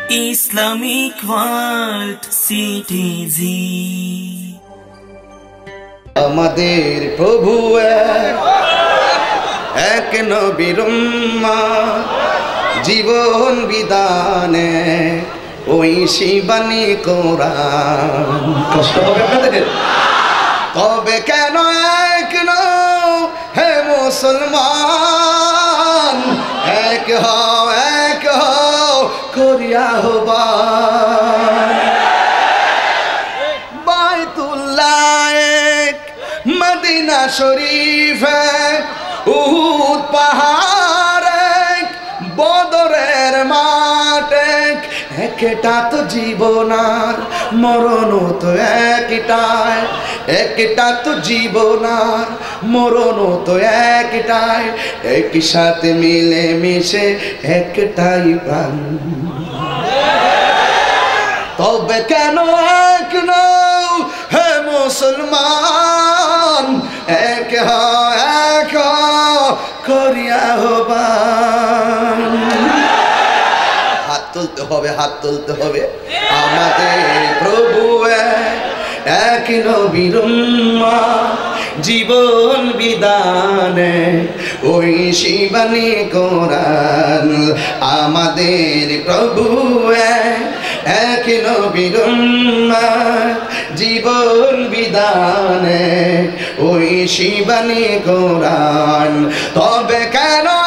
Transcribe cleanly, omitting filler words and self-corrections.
Islamic world CTG. আমাদের প্রভু এক নবীর উম্মত, জীবন বিধানে ওই শিবানী কোরআন। কষ্ট হবে আপনাদের? তবে কেন এক নও হে মুসলমান, এক হও করিয়া আহ্বান। বাইতুল্লাহ এক, মদিনা শরীফ এক, উহুদ পাহাড় এক, বদরের মাঠ এক। একটা তো জীবন আর মরণ তো একটাই, একটা তো জীবন আর মরণ তো একটাই। একই সাথে মিলে মিশে একটাই প্রাণ। তবে কেন এক নও হে মুসলমান, এক করিয়া আহ্বান। হাত তুলতে হবে, হাত তুলতে হবে। আমাদের প্রভু এক নবীর উম্মত, জীবন বিধানে ওই শিবানী কোরআন। আমাদের প্রভু এক নবীর উম্মত, জীবন বিধানে ওই শিবানী কোরআন। তবে কেন